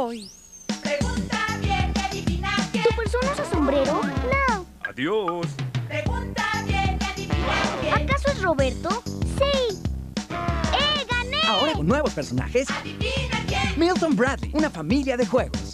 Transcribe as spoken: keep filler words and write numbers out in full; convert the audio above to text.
voy. Pregunta bien y adivina bien. ¿Tu persona usa sombrero? No. Adiós. Pregunta bien y adivina bien. ¿Acaso es Roberto? Sí. ¡Eh, gané! Ahora con nuevos personajes. Adivina bien. Milton Bradley, una familia de juegos.